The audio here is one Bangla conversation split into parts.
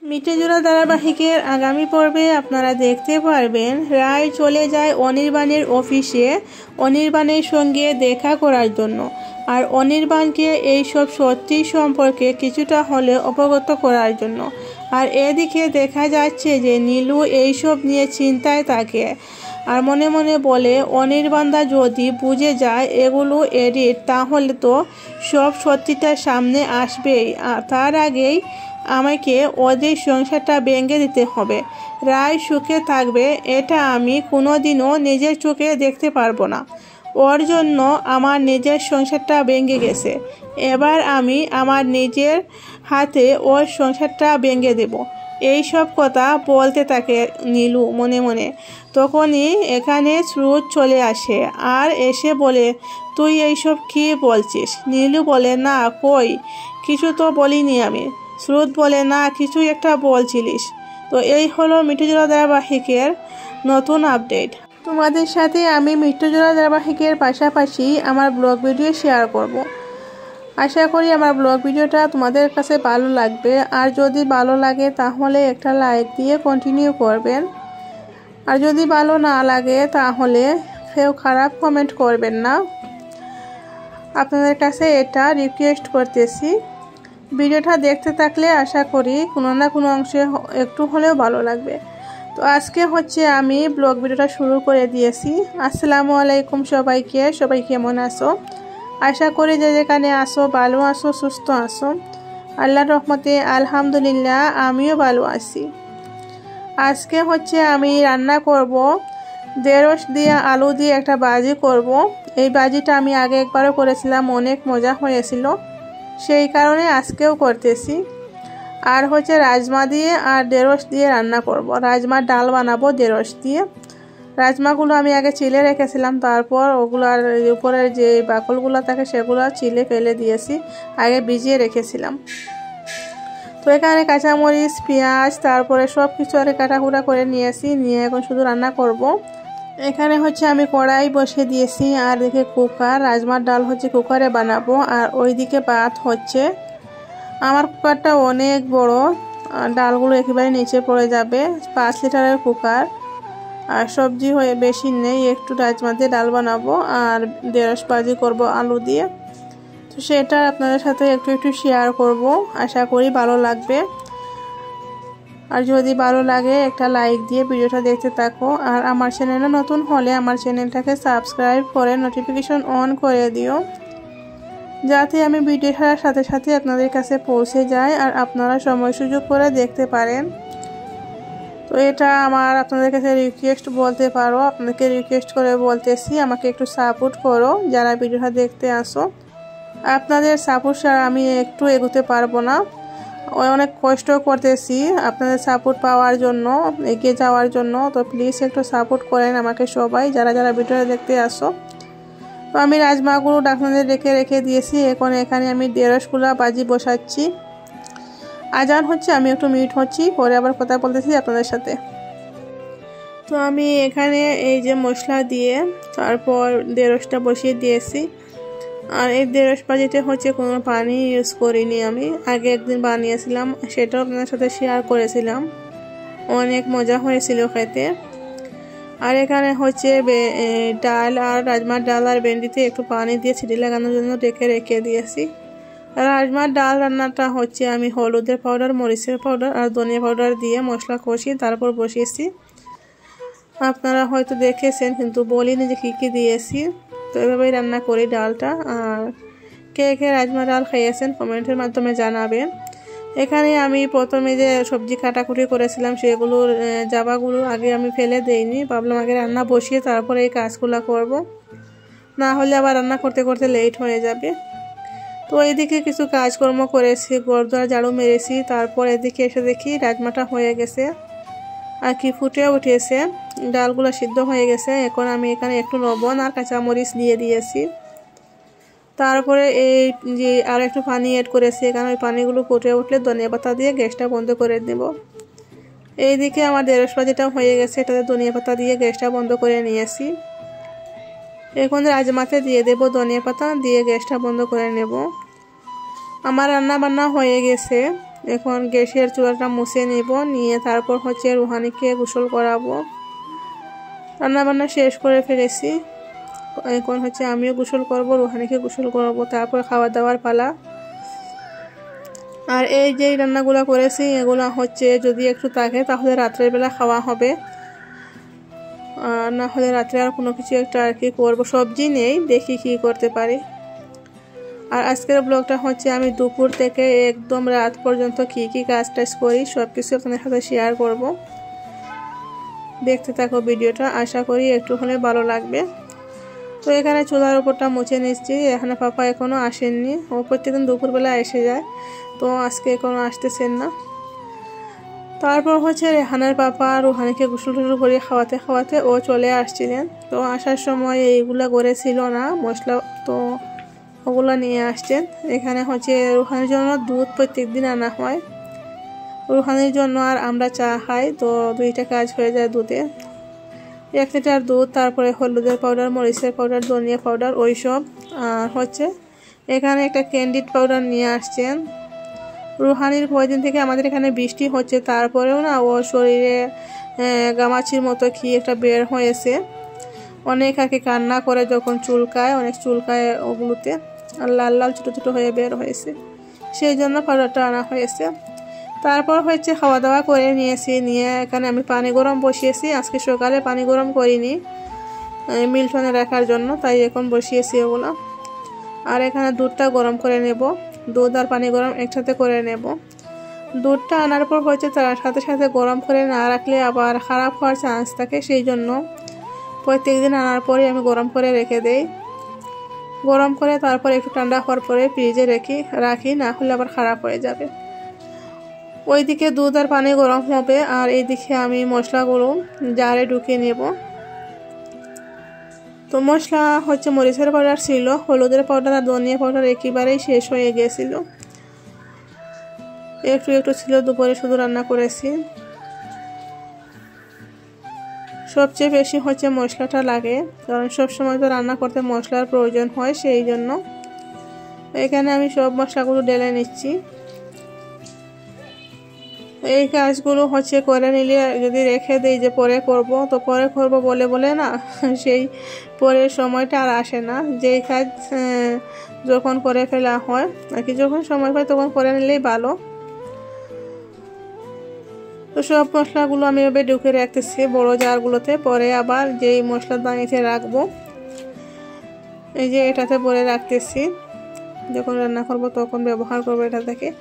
মিঠেজোড়া ধারাবাহিকের আগামী পর্বে আপনারা দেখতে পারবেন রায় চলে যায় অনির্বাণের অফিসে অনির্বাণের সঙ্গে দেখা করার জন্য। আর অনির্বাণকে এইসব সত্যি সম্পর্কে কিছুটা হলে অবগত করার জন্য। আর এদিকে দেখা যাচ্ছে যে নীলু এইসব নিয়ে চিন্তায় থাকে আর মনে মনে বলে অনির্বাণদা যদি বুঝে যায় এগুলো এডিট তাহলে তো সব সত্যিটা সামনে আসবেই। আর তার আগেই আমাকে ওদের সংসারটা ভেঙে দিতে হবে। রায় সুখে থাকবে এটা আমি কোনোদিনও নিজের চোখে দেখতে পারবো না। ওর জন্য আমার নিজের সংসারটা ভেঙে গেছে, এবার আমি আমার নিজের হাতে ওর সংসারটা ভেঙে দেব। এই সব কথা বলতে থাকে নীলু মনে মনে। তখনই এখানে স্রোত চলে আসে আর এসে বলে, তুই এইসব কী বলছিস? নীলু বলে, না কই কিছু তো বলিনি আমি। স্রোত বলে, না কিছু একটা বলছিলিস। তো এই হলো মিঠেজোড়া ধারাবাহিকের নতুন আপডেট। তোমাদের সাথে আমি মিঠেজোড়া ধারাবাহিকের পাশাপাশি আমার ব্লগ ভিডিও শেয়ার করব। আশা করি আমার ব্লগ ভিডিওটা তোমাদের কাছে ভালো লাগবে। আর যদি ভালো লাগে তাহলে একটা লাইক দিয়ে কন্টিনিউ করবেন। আর যদি ভালো না লাগে তাহলে কেউ খারাপ কমেন্ট করবেন না। আপনাদের কাছে এটা রিকোয়েস্ট করতেছি। ভিডিওটা দেখতে থাকলে আশা করি কোনো না কোনো অংশে একটু হলেও ভালো লাগবে। তো আজকে হচ্ছে আমি ব্লগ ভিডিওটা শুরু করে দিয়েছি। আসসালামু আলাইকুম সবাইকে। সবাই কেমন আছো? আশা করি যে যেখানে আসো ভালো আসো, সুস্থ আসো। আল্লাহর রহমতে আলহামদুলিল্লাহ আমিও ভালো আছি। আজকে হচ্ছে আমি রান্না করব ঢেঁড়স দিয়ে আলু দিয়ে একটা ভাজি করব। এই ভাজিটা আমি আগে একবারও করেছিলাম, অনেক মজা হয়েছিল, সেই কারণে আজকেও করতেছি। আর হচ্ছে রাজমা দিয়ে আর ঢেঁড়স দিয়ে রান্না করব। রাজমার ডাল বানাবো ঢেঁড়স দিয়ে। রাজমাগুলো আমি আগে চিলে রেখেছিলাম, তারপর ওগুলোর উপরের যে বাকলগুলো থাকে সেগুলো চিলে ফেলে দিয়েছি, আগে ভিজিয়ে রেখেছিলাম। তো এখানে কাঁচামরিচ পেঁয়াজ তারপরে সব কিছু আরে কাটাকুটা করে নিয়েছি, নিয়ে এখন শুধু রান্না করব। এখানে হচ্ছে আমি কড়াই বসিয়ে দিয়েছি আর দেখে কুকার, রাজমার ডাল হচ্ছে কুকারে বানাবো। আর ওইদিকে ভাত হচ্ছে। আমার কুকারটা অনেক বড়, ডালগুলো একেবারে নিচে পড়ে যাবে। 5 লিটারের কুকার। আর সবজি হয়ে বেশি নেই, একটু রাজমা দিয়ে ডাল বানাবো আর ঢেঁড়স ভাজি করব আলু দিয়ে। তো সেটা আপনাদের সাথে একটু শেয়ার করব, আশা করি ভালো লাগবে। আর যদি ভালো লাগে একটা লাইক দিয়ে ভিডিওটা দেখতে থাকো। আর আমার চ্যানেলে নতুন হলে আমার চ্যানেলটাকে সাবস্ক্রাইব করে নোটিফিকেশন অন করে দিও, যাতে আমি ভিডিও ছাড়ার সাথে সাথে আপনাদের কাছে পৌঁছে যায় আর আপনারা সময় সুযোগ করে দেখতে পারেন। তো এটা আমার আপনাদের কাছে রিকোয়েস্ট বলতে পারো, আপনাকে রিকোয়েস্ট করে বলতেছি, আমাকে একটু সাপোর্ট করো যারা ভিডিওটা দেখতে আসো। আপনাদের সাপোর্ট ছাড়া আমি একটু এগোতে পারবো না। অনেক কষ্ট করতেছি আপনাদের সাপোর্ট পাওয়ার জন্য, এগিয়ে যাওয়ার জন্য। তো প্লিজ একটু সাপোর্ট করেন আমাকে সবাই যারা যারা ভিডিওটা দেখতে আসো। তো আমি রাজমাগুলো ঢাকনাতে রেখে দিয়েছি। এখন এখানে আমি ঢেঁড়সগুলো ভাজি বসাচ্ছি। আজান হচ্ছে, আমি একটু মিউট হচ্ছি, পরে আবার কথা বলতেছি আপনাদের সাথে। তো আমি এখানে এই যে মশলা দিয়ে তারপর ঢেঁড়সটা বসিয়ে দিয়েছি। আর এই ঢেঁড়স ভাজিতে হচ্ছে কোনো পানি ইউজ করিনি, আমি আগে একদিন বানিয়েছিলাম, সেটাও আপনাদের সাথে শেয়ার করেছিলাম, অনেক মজা হয়েছিল খেতে। আর এখানে হচ্ছে ডাল আর রাজমার ডাল আর ভেন্ডিতে একটু পানি দিয়ে সিটি লাগানোর জন্য রেখে দিয়েছি। আর রাজমার ডাল রান্নাটা হচ্ছে আমি হলুদের পাউডার, মরিচের পাউডার আর ধনিয়া পাউডার দিয়ে মশলা কষিয়ে তারপর বসিয়েছি। আপনারা হয়তো দেখেছেন কিন্তু বলিনি যে কী কী দিয়েছি। তো এভাবেই রান্না করি ডালটা। আর কে কে রাজমা ডাল খেয়েছেন কমেন্টের মাধ্যমে জানাবেন। এখানে আমি প্রথমে যে সবজি কাটাকুটি করেছিলাম সেগুলোর জাবাগুলো আগে আমি ফেলে দেইনি, ভাবলাম আগে রান্না বসিয়ে তারপরে এই কাজগুলো করব, না হলে আবার রান্না করতে করতে লেট হয়ে যাবে। তো এইদিকে কিছু কাজকর্ম করেছি, ঘরদোর ঝাড়ু মেরেছি, তারপর এদিকে এসে দেখি রাজমাটা হয়ে গেছে আর কি ফুটে উঠেছে, ডালগুলো সিদ্ধ হয়ে গেছে। এখন আমি এখানে একটু লবণ আর কাঁচামরিচ দিয়ে দিয়েছি। তারপরে এই যে আর একটু পানি অ্যাড করেছি, কারণ ওই পানিগুলো ফুটে উঠলে ধনিয়া পাতা দিয়ে গ্যাসটা বন্ধ করে দেব। এইদিকে আমার ঢেঁড়স ভাজিটাও হয়ে গেছে, এটাতে ধনিয়া পাতা দিয়ে গ্যাসটা বন্ধ করে নিয়েছি। এখন রাজমাতে দিয়ে দেব ধনিয়া পাতা দিয়ে গ্যাসটা বন্ধ করে নেব। আমার রান্না বান্না হয়ে গেছে। এখন গ্যাসের চুলাটা মুছে নেব, নিয়ে তারপর হচ্ছে রুহানিকে গোসল করাবো। রান্নাবান্না শেষ করে ফেলেছি, এখন হচ্ছে আমিও গোসল করব, রুহানিকে গোসল করাবো, তারপর খাওয়া দাওয়ার পালা। আর এই যে রান্নাগুলো করেছি এগুলো হচ্ছে যদি একটু থাকে তাহলে রাত্রের বেলা খাওয়া হবে, না হলে রাত্রে আর কোনো কিছু একটা আর কি করবো, সবজি নেই, দেখি কি করতে পারি। আর আজকের ব্লগটা হচ্ছে আমি দুপুর থেকে একদম রাত পর্যন্ত কি কি কাজ টাজ করি সব কিছু আপনাদের সাথে শেয়ার করব। দেখতে থাকো ভিডিওটা, আশা করি একটু হলে ভালো লাগবে। তো এখানে চুলার উপরটা মুছে নিচ্ছি, এখানে পাপা এখনও আসেননি, ও প্রত্যেকদিন দুপুরবেলা এসে যায়, তো আজকে এখনও আসতেছেন না। তারপর হচ্ছে রেহানার পাপা রুহানিকে গোসল টোসল করে খাওয়াতে খাওয়াতে ও চলে আসছিলেন। তো আসার সময় এইগুলা করেছিল না মশলা, তো ওগুলো নিয়ে আসছেন। এখানে হচ্ছে রুহানির জন্য দুধ প্রত্যেকদিন আনা হয়, রুহানির জন্য আর আমরা চা খাই, তো দুইটা কাজ হয়ে যায় দুধে। 1 লিটার দুধ, তারপরে হলুদের পাউডার, মরিচের পাউডার, ধনিয়া পাউডার ওইসব। আর হচ্ছে এখানে একটা ক্যান্ডিড পাউডার নিয়ে আসছেন। রুহানির কয়দিন থেকে আমাদের এখানে বৃষ্টি হচ্ছে, তারপরেও না ও শরীরে গামাচির মতো কি একটা বের হয়েছে, অনেক আর কি কান্না করে যখন চুলকায়, অনেক চুলকায় ওগুলোতে, আর লাল লাল ছোটো ছোটো হয়ে বের হয়েছে, সেই জন্য পাউডারটা আনা হয়েছে। তারপর হচ্ছে খাওয়া দাওয়া করে নিয়েছি, নিয়ে এখানে আমি পানি গরম বসিয়েছি। আজকে সকালে পানি গরম করিনি মিল্টনে রাখার জন্য, তাই এখন বসিয়েছি ওগুলো। আর এখানে দুধটা গরম করে নেব, দুধ আর পানি গরম একসাথে করে নেব। দুধটা আনার পর হচ্ছে তার সাথে সাথে গরম করে না রাখলে আবার খারাপ হওয়ার চান্স থাকে, সেই জন্য প্রত্যেকদিন আনার পরে আমি গরম করে রেখে দেই। গরম করে তারপর একটু ঠান্ডা হওয়ার পরে ফ্রিজে রাখি, না হলে আবার খারাপ হয়ে যাবে। ওইদিকে দুধ আর পানি গরম হবে, আর এইদিকে আমি মশলাগুলো জারে ঢুকিয়ে নেব। তো মশলা হচ্ছে মরিচের পাউডার ছিল, হলুদের পাউডার আর ধনিয়া পাউডার একেবারেই শেষ হয়ে গেছিল, একটু একটু ছিল, দুপুরে শুধু রান্না করেছি। সবচেয়ে বেশি হচ্ছে মশলাটা লাগে, কারণ সবসময় তো রান্না করতে মশলার প্রয়োজন হয়, সেই জন্য এখানে আমি সব মশলাগুলো ঢেলে নিচ্ছি। এই কাজগুলো হচ্ছে করে নিলে যদি রেখে দিই যে পরে করব, তো পরে করব বলে বলে না সেই পরের সময়টা আর আসে না। যেই কাজ যখন করে ফেলা হয় আর কি, যখন সময় পাই তখন করে নিলেই ভালো। তো সব মশলাগুলো আমি এভাবে ঢুকে রাখতেছি বড় জারগুলোতে, পরে আবার যেই মশলা দানিতে রাখবো, এই যে এটাতে ভরে রাখতেছি, যখন রান্না করব তখন ব্যবহার করবো এটা থেকে।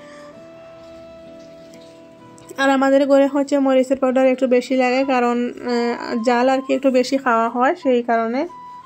আর আমাদের ঘরে হচ্ছে মরিচের পাউডার একটু বেশি লাগে, কারণ জাল আর কি একটু বেশি খাওয়া হয়, সেই কারণে।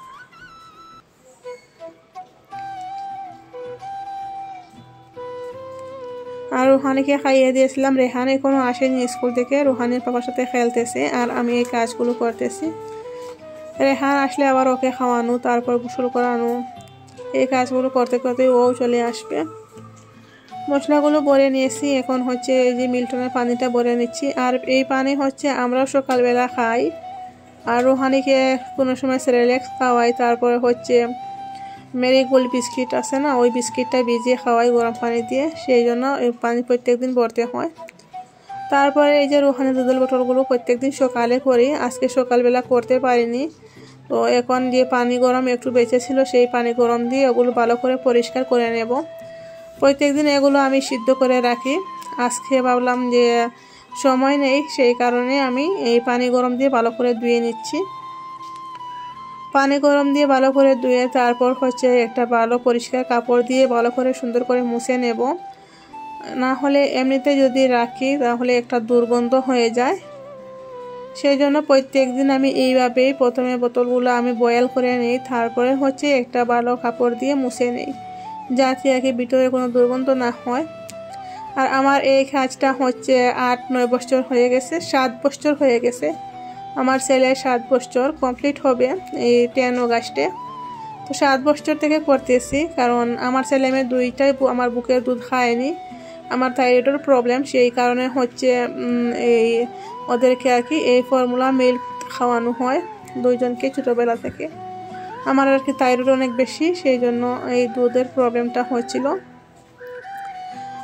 আর রুহানিকে খাইয়ে দিয়েছিলাম, রেহান এখনো আসেনি স্কুল থেকে, রুহানির পাপার সাথে খেলতেছে আর আমি এই কাজগুলো করতেছি। রেহান আসলে আবার ওকে খাওয়ানো, তারপর গোসল করানো, এই কাজগুলো করতে করতে ও চলে আসবে। মশলাগুলো ভরে নিয়েছি, এখন হচ্ছে এই যে মিল্টনের পানিটা ভরে নিচ্ছি। আর এই পানি হচ্ছে আমরাও সকালবেলা খাই, আর রুহানিকে কোনো সময় সেরেলেক্স খাওয়াই, তারপরে হচ্ছে মেরিগোল্ড বিস্কিট আছে না, ওই বিস্কিটটা ভিজিয়ে খাওয়াই গরম পানি দিয়ে, সেই জন্য এই পানি প্রত্যেকদিন ভরতে হয়। তারপরে এই যে রুহানির দুধের বোতলগুলো প্রত্যেকদিন সকালে করি, আজকে সকালবেলা করতে পারিনি, তো এখন দিয়ে পানি গরম একটু বেঁচেছিল, সেই পানি গরম দিয়ে ওগুলো ভালো করে পরিষ্কার করে নেব। প্রত্যেকদিন এগুলো আমি সিদ্ধ করে রাখি, আজকে ভাবলাম যে সময় নেই, সেই কারণে আমি এই পানি গরম দিয়ে ভালো করে ধুয়ে নিচ্ছি। পানি গরম দিয়ে ভালো করে ধুয়ে তারপর হচ্ছে একটা ভালো পরিষ্কার কাপড় দিয়ে ভালো করে সুন্দর করে মুছে নেব, না হলে এমনিতে যদি রাখি তাহলে একটা দুর্গন্ধ হয়ে যায়। সেই জন্য প্রত্যেকদিন আমি এইভাবেই প্রথমে বোতলগুলো আমি বয়েল করে নিই, তারপরে হচ্ছে একটা ভালো কাপড় দিয়ে মুছে নিই, যাতে আর কি ভিতরে কোনো দুর্গন্ধ না হয়। আর আমার এই কাজটা হচ্ছে 8-9 বছর হয়ে গেছে, 7 বছর হয়ে গেছে। আমার ছেলে 7 বছর কমপ্লিট হবে এই 10 অগাস্টে। তো 7 বছর থেকে করতেছি, কারণ আমার ছেলে মেয়ে দুইটাই আমার বুকের দুধ খায়নি, আমার থাইরয়েডের প্রবলেম, সেই কারণে হচ্ছে এই ওদেরকে আর কি এই ফর্মুলা মিল্ক খাওয়ানো হয় দুইজনকে ছোটোবেলা থেকে। আমার আর কি থাইরয়েড অনেক বেশি, সেই জন্য এই দুধের প্রবলেমটা হচ্ছিল।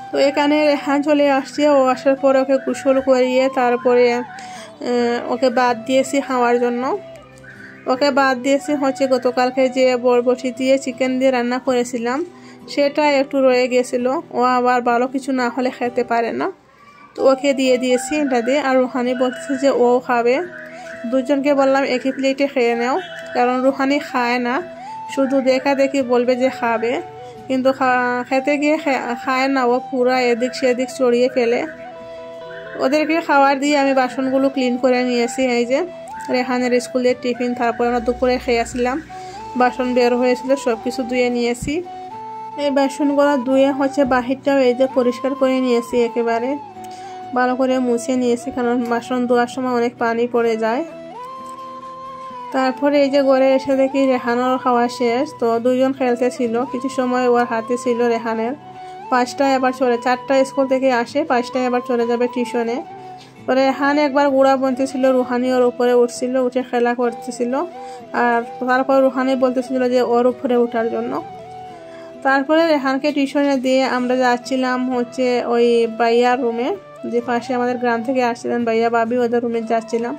তো এখানে রেহান চলে আসছে, ও আসার পরে ওকে গোসল করিয়ে তারপরে ওকে বাদ দিয়েছি খাওয়ার জন্য। ওকে বাদ দিয়েছি হচ্ছে গতকালকে যে বরবটি দিয়ে চিকেন দিয়ে রান্না করেছিলাম সেটা একটু রয়ে গেছিল, ও আবার ভালো কিছু না হলে খেতে পারে না, তো ওকে দিয়ে দিয়েছি এটা দিয়ে। আর রুহানি বলতেছে যে ও খাবে, দুজনকে বললাম একই প্লেটে খেয়ে নাও, কারণ রুহানি খায় না, শুধু দেখা দেখি বলবে যে খাবে, কিন্তু খেতে গিয়ে খায় না, ও পুরা এদিক সেদিক চড়িয়ে ফেলে। ওদেরকে খাবার দিয়ে আমি বাসনগুলো ক্লিন করে নিয়েছি। এই যে রেহানের স্কুলের টিফিন, তারপর আমরা দুপুরে খেয়েছিলাম, বাসন বের হয়েছিল, সব কিছু ধুয়ে নিয়েছি। এই বাসনগুলো ধুয়ে হচ্ছে বাহিরটাও এই যে পরিষ্কার করে নিয়েছি, একেবারে ভালো করে মুছে নিয়েছি, কারণ বাসন ধোয়ার সময় অনেক পানি পড়ে যায়। তারপরে এই যে ঘরে এসে দেখি রেহানোর খাওয়া শেষ, তো দুজন খেলতেছিল, কিছু সময় ওর হাতে ছিল রেহানের। 5টায় আবার 4টা স্কুল থেকে আসে, 5টায় আবার চলে যাবে টিউশনে। তো রেহান একবার গুঁড়া বনতেছিল, রুহানি ওর উপরে উঠছিল, উঠে খেলা করতেছিল, আর তারপর রুহানি বলতেছিল যে ওর উপরে ওঠার জন্য। তারপরে রেহানকে টিউশনে দিয়ে আমরা যাচ্ছিলাম হচ্ছে ওই ভাইয়ার রুমে, যে পাশে আমাদের গ্রাম থেকে আসছিলেন ভাইয়া বাবি, ওদের রুমে যাচ্ছিলাম।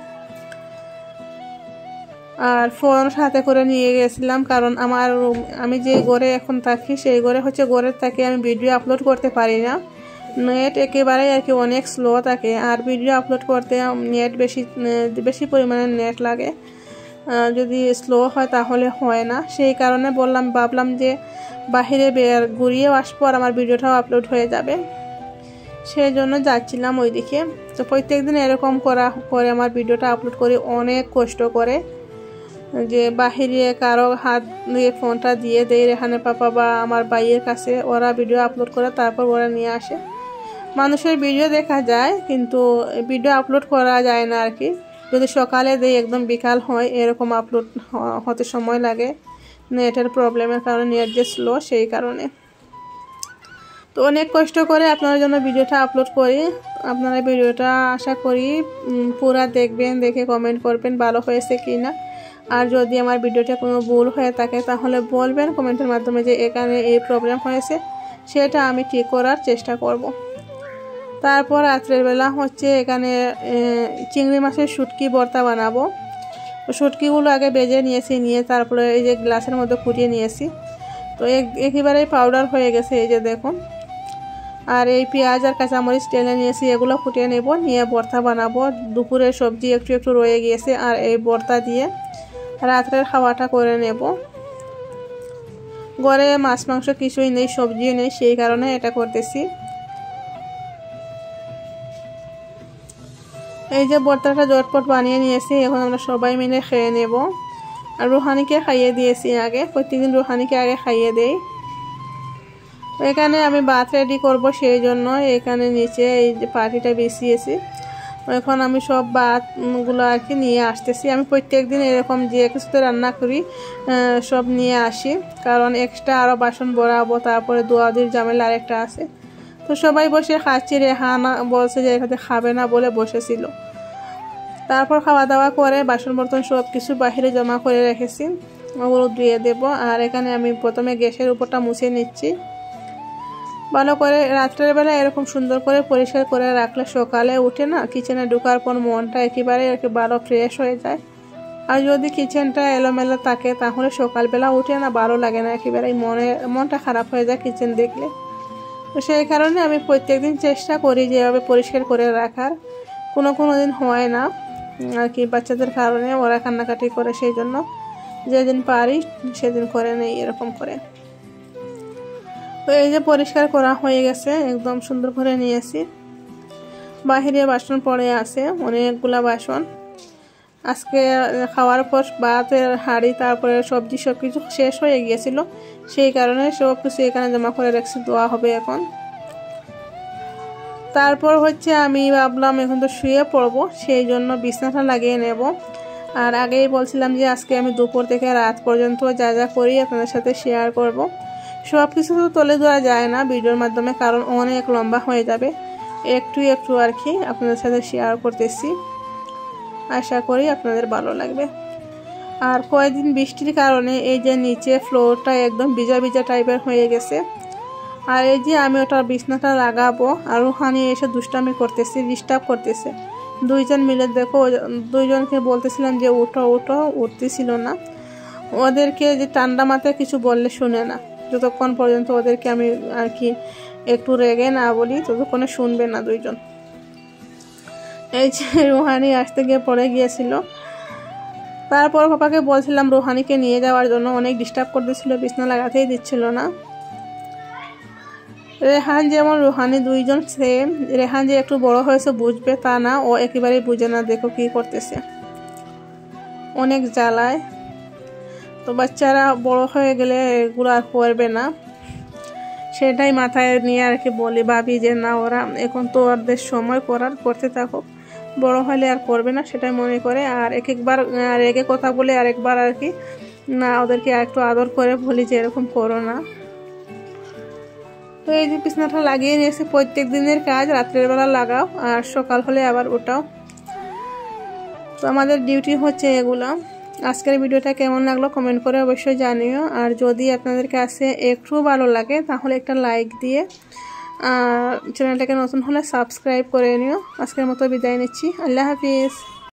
আর ফোন সাথে করে নিয়ে গেছিলাম, কারণ আমি যে ঘরে এখন থাকি সেই ঘরে হচ্ছে ঘরের থেকে আমি ভিডিও আপলোড করতে পারি না, নেট একেবারে আর কি অনেক স্লো থাকে, আর ভিডিও আপলোড করতে নেট বেশি পরিমাণে নেট লাগে, যদি স্লো হয় তাহলে হয় না। সেই কারণে ভাবলাম যে বাহিরে ঘুরিয়েও আসবো আর আমার ভিডিওটাও আপলোড হয়ে যাবে, সেই জন্য যাচ্ছিলাম ওইদিকে। তো প্রত্যেকদিন এরকম করে আমার ভিডিওটা আপলোড করি অনেক কষ্ট করে, যে বাহিরে কারো হাত দিয়ে ফোনটা দিয়ে দেয় রেহানের পাপা বা আমার ভাইয়ের কাছে, ওরা ভিডিও আপলোড করে তারপর ওরা নিয়ে আসে। মানুষের ভিডিও দেখা যায় কিন্তু ভিডিও আপলোড করা যায় না আর কি, যদি সকালে দেয় একদম বিকাল হয় এরকম আপলোড হতে সময় লাগে, নেটের প্রবলেমের কারণে, নেট যে স্লো সেই কারণে। তো অনেক কষ্ট করে আপনার জন্য ভিডিওটা আপলোড করি, আপনারা ভিডিওটা আশা করি পুরা দেখবেন, দেখে কমেন্ট করবেন ভালো হয়েছে কি না। আর যদি আমার ভিডিওতে কোনো ভুল হয়ে থাকে তাহলে বলবেন কমেন্টের মাধ্যমে যে এখানে এই প্রবলেম হয়েছে, সেটা আমি ঠিক করার চেষ্টা করব। তারপর রাত্রের বেলা হচ্ছে এখানে চিংড়ি মাছের শুটকি ভর্তা বানাবো। শুটকিগুলো আগে বেজে নিয়েছি, নিয়ে তারপরে এই যে গ্লাসের মধ্যে ফুটিয়ে নিয়েছি, তো একেবারেই পাউডার হয়ে গেছে, এই যে দেখুন। আর এই পেঁয়াজ আর কাঁচামরিচ টেনে নিয়েছি, এগুলো ফুটিয়ে নেব, নিয়ে ভর্তা বানাবো। দুপুরের সবজি একটু একটু রয়ে গিয়েছে, আর এই ভর্তা দিয়ে রাত্রের খাওয়াটা করে নেব। ঘরে মাছ মাংস কিছুই নেই, সবজিও নেই, সেই কারণে এটা করতেছি। এই যে ভর্তাটা ঝটপট বানিয়ে নিয়েছি, এখন আমরা সবাই মিলে খেয়ে নেব। আর রুহানিকে খাইয়ে দিয়েছি আগে, প্রত্যেকদিন রুহানিকে আগে খাইয়ে দেই। এখানে আমি ভাত রেডি করব, সেই জন্য এখানে নিচে এই যে পাটিটা বিছিয়েছি। এখন আমি সব ভাতগুলো আর কি নিয়ে আসতেছি। আমি প্রত্যেকদিন এরকম যে কিছুতে রান্না করি সব নিয়ে আসি, কারণ এক্সট্রা আরও বাসন ভরাবো, তারপরে দোয়াদির ঝামেলা আরেকটা আছে। তো সবাই বসে খাচ্ছি, রেহানা বলছে যে এখানে খাবে না বলে বসেছিল। তারপর খাওয়া দাওয়া করে বাসন বর্তন সব কিছু বাহিরে জমা করে রেখেছি, ওগুলো ধুয়ে দেবো। আর এখানে আমি প্রথমে গ্যাসের উপরটা মুছে নিচ্ছি ভালো করে। রাত্রের বেলা এরকম সুন্দর করে পরিষ্কার করে রাখলে সকালে উঠে না কিচেনে ঢোকার পর মনটা একেবারে ভালো ফ্রেশ হয়ে যায়। আর যদি কিচেনটা এলোমেলো থাকে তাহলে সকালবেলা উঠে না ভালো লাগে না, একেবারেই মনটা খারাপ হয়ে যায় কিচেন দেখলে। তো সেই কারণে আমি প্রত্যেকদিন চেষ্টা করি যেভাবে পরিষ্কার করে রাখার, কোনো দিন হয় না আর কি, বাচ্চাদের কারণে ওরা কান্নাকাটি করে, সেই জন্য যেদিন পারি সেদিন করে নেই এরকম করে। তো এই যে পরিষ্কার করা হয়ে গেছে, একদম সুন্দর করে নিয়েছি। বাহিরে বাসন পড়ে আছে অনেকগুলা বাসন, আজকে খাওয়ার পর ভাতের হাঁড়ি তারপরে সবজি সব কিছু শেষ হয়ে গিয়েছিল, সেই কারণে সব কিছু এখানে জমা করে রেখে দেওয়া হবে এখন। তারপর হচ্ছে আমি ভাবলাম এখন তো শুয়ে পড়বো, সেই জন্য বিছানাটা লাগিয়ে নেব। আর আগেই বলছিলাম যে আজকে আমি দুপুর থেকে রাত পর্যন্ত যা যা করি আপনাদের সাথে শেয়ার করব। সব কিছু তো তুলে ধরা যায় না ভিডিওর মাধ্যমে, কারণ অনেক লম্বা হয়ে যাবে, একটু একটু আর কি আপনাদের সাথে শেয়ার করতেছি, আশা করি আপনাদের ভালো লাগবে। আর কয়েকদিন বৃষ্টির কারণে এই যে নিচে ফ্লোরটা একদম ভিজা ভিজা টাইপের হয়ে গেছে, আর এই যে আমি ওটা বিছনাটা লাগাবো আর রুহানি এসে দুষ্টামি করতেছে, ডিস্টার্ব করতেছে। দুইজন মিলে দেখো, দুইজনকে বলতেছিলাম যে উঠো উঠো, উঠতেছিল না। ওদেরকে যে ঠান্ডা মাথায় কিছু বললে শুনে না, যতক্ষণ পর্যন্ত ওদেরকে আমি আর কি একটু রেগে না বলি ততক্ষণে শুনবে না দুইজন। এই যে রুহানি আসতে গিয়ে পড়ে গিয়েছিল। তারপর পাপাকে বলছিলাম রুহানিকে নিয়ে যাওয়ার জন্য, অনেক ডিস্টার্ব করতেছিল, বিছনা লাগাতেই দিচ্ছিল না। রেহান যেমন রুহানি দুইজন সেম। রেহান যে একটু বড় হয়েছে বুঝবে তা না, ও একেবারেই বুঝে না। দেখো কি করতেছে, অনেক জ্বালায়। তো বাচ্চারা বড় হয়ে গেলে এগুলো আর করবে না, সেটাই মাথায় নিয়ে আর কি বলি ভাবি যে না ওরা এখন তো ওদের সময় করার, করতে থাকো, বড় হলে আর করবে না, সেটাই মনে করে। আর একবার রেগে কথা বলে আরেকবার আর কি না ওদেরকে একটু আদর করে বলি যে এরকম করো না। তো এই যে বিছনাটা লাগিয়ে নিয়েছে, প্রত্যেক দিনের কাজ, রাত্রের বেলা লাগাও আর সকাল হলে আবার ওঠাও। তো আমাদের ডিউটি হচ্ছে এগুলো। আজকের ভিডিওটা কেমন লাগলো কমেন্ট করে অবশ্যই জানিও। আর যদি আপনাদের কাছে একটু ভালো লাগে তাহলে একটা লাইক দিয়ে চ্যানেলটাকে নতুন হলে সাবস্ক্রাইব করে নিও। আজকের মতো বিদায় নিচ্ছি, আল্লাহ হাফিজ।